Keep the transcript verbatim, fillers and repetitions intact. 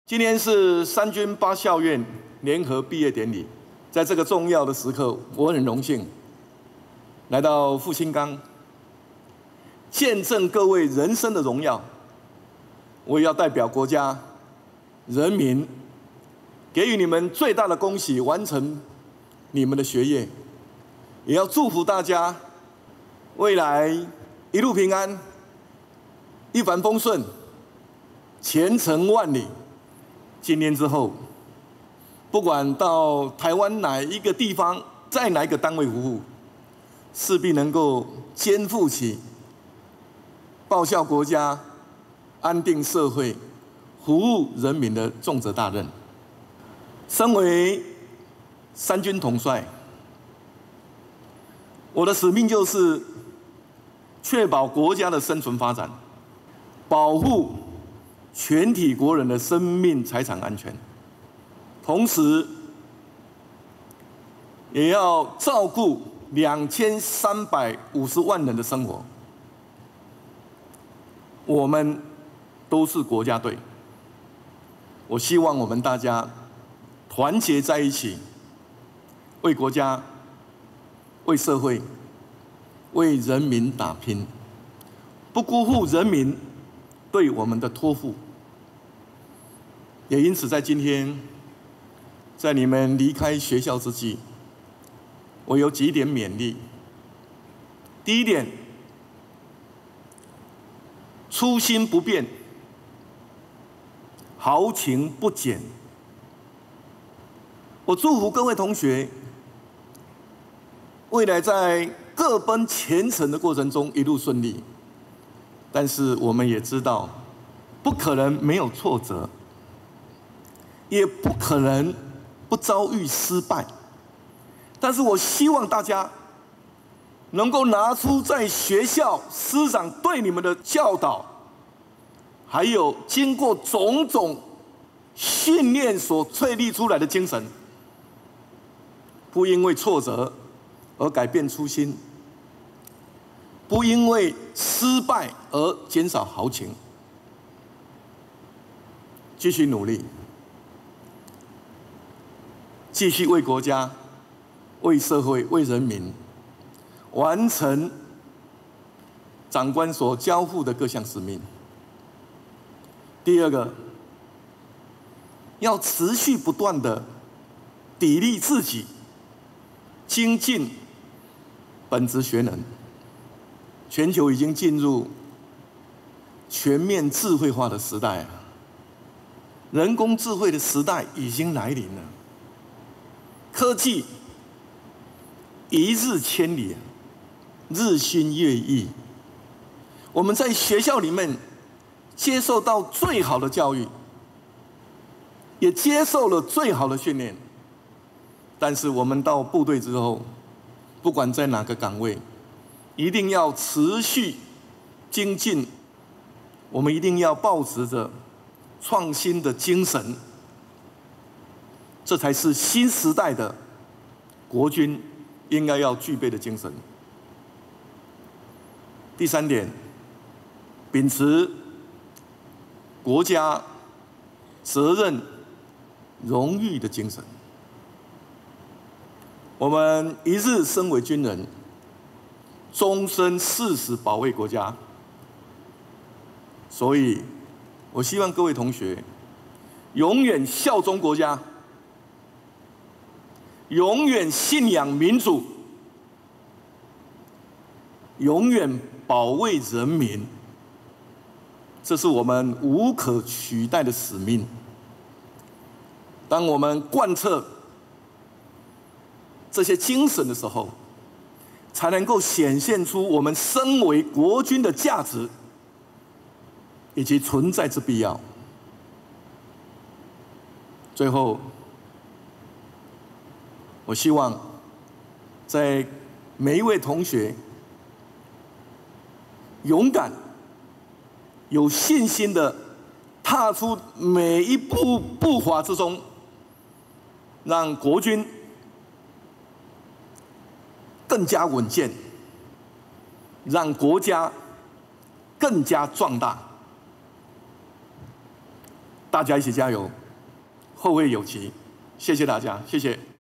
今天是三军八校院联合毕业典礼，在这个重要的时刻，我很荣幸来到复兴岗，见证各位人生的荣耀。我也要代表国家、人民，给予你们最大的恭喜，完成你们的学业，也要祝福大家未来一路平安、一帆风顺、前程万里。今年之后，不管到台湾哪一个地方，在哪一个单位服务，势必能够肩负起报效国家、安定社会、服务人民的重责大任。身为三军统帅，我的使命就是确保国家的生存发展，保护全体国人的生命财产安全，同时也要照顾两千三百五十万人的生活。我们都是国家队，我希望我们大家团结在一起，为国家、为社会、为人民打拼，不辜负人民对我们的托付。也因此，在今天，在你们离开学校之际，我有几点勉励。第一点，初心不变，豪情不减。我祝福各位同学，未来在各奔前程的过程中一路顺利。但是我们也知道，不可能没有挫折，也不可能不遭遇失败。但是我希望大家能够拿出在学校师长对你们的教导，还有经过种种训练所淬砺出来的精神，不因为挫折而改变初心，不因为失败而减少豪情，继续努力，继续为国家、为社会、为人民完成长官所交付的各项使命。第二个，要持续不断的砥砺自己，精进本职学能。全球已经进入全面智慧化的时代，人工智慧的时代已经来临了。科技一日千里，日新月异。我们在学校里面接受到最好的教育，也接受了最好的训练，但是我们到部队之后，不管在哪个岗位，一定要持续精进，我们一定要抱持着创新的精神，这才是新时代的国军应该要具备的精神。第三点，秉持国家责任、荣誉的精神。我们一日身为军人，终身誓死保卫国家。所以，我希望各位同学永远效忠国家，永远信仰民主，永远保卫人民。这是我们无可取代的使命。当我们贯彻这些精神的时候，才能够显现出我们身为国军的价值以及存在之必要。最后，我希望在每一位同学勇敢、有信心的踏出每一步步伐之中，让国军更加稳健，让国家更加壮大。 大家一起加油，后会有期。谢谢大家，谢谢。